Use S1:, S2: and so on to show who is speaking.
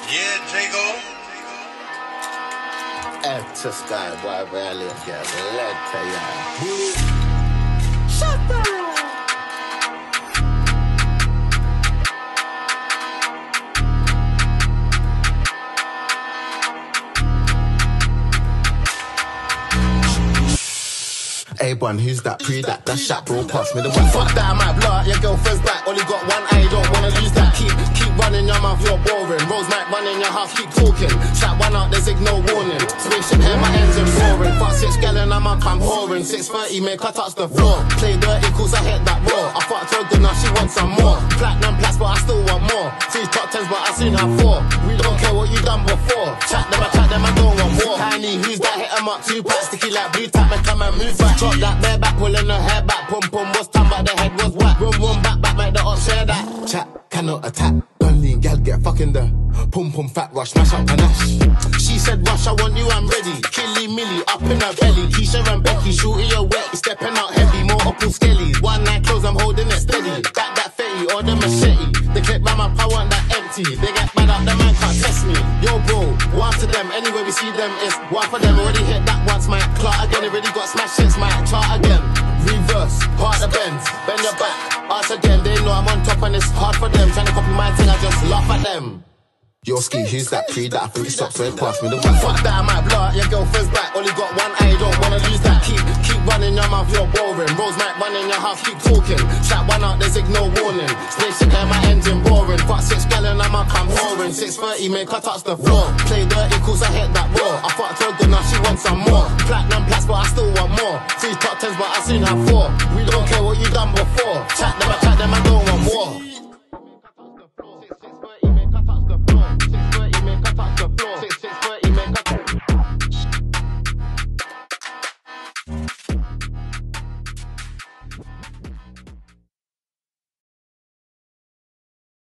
S1: Yeah, Jago.
S2: Enter Sky Boy Valley, get led to ya. Shut up! A1, who's that? Pre that, that's shot, bro, pass me the one. Fuck that, I might blow out your girlfriend's back. Only got one eye, don't wanna lose that. Keep running your mouth, you're boring. Rose might run in your house, keep talking. Shot one out, there's no warning. Spaceship here, my engine roaring. Fuck 6 gallon, I'm up, I'm whoring. 6:30, make her touch the floor. Play dirty, cause I hit that raw. I fucked her good, now she wants some more. Platinum plus, but I still want more. 3 top 10s, but I seen her 4. We don't care what you done before. Chat them, I don't want more. Tiny, who's that? Hit 'em up, 2 packs, sticky like blue tap, make come and move back. Drop that bare back, pulling her hair back. Pum pum was time, but the head was whack. Room back, make the up share that. Chat cannot attack. Bunny gal get fucking the pum pum fat rush, smash up panache. She said rush, I want you, I'm ready. Killy Millie up in her belly. Keisha and Becky shooting your wet, stepping out heavy, more upple skellies. One night close, I'm holding it steady. That fetty or the machete. The clip by my power and that empty. They get mad up, the man can't test me. Yo bro, one to them, anywhere we see them is one for them. Already hit that once, my clout again. Already got smash hits, my chart again. Reverse, part the bends, bend your back, ask again. They know I'm on top and it's hard for them. Trying to copy my thing, I just laugh at them. Yo ski, who's that? Pre that, I think it stops right past me the one. Fuck that, I might blow out your girlfriend's back. Only got one eye, don't wanna lose that. Keep running your mouth, you're boring. Rose might run in your house, keep talking. Shot one out, there's no warning. Spaceship here, my engine boring. Fuck 6 gallon, I'm up, I'm whoring. 6:30, make her touch the floor. Play dirty, cause I hit that raw. I fucked her good, now she wants some more. Platinum plus, but I still want more. 3 top 10s, but I seen her 4. We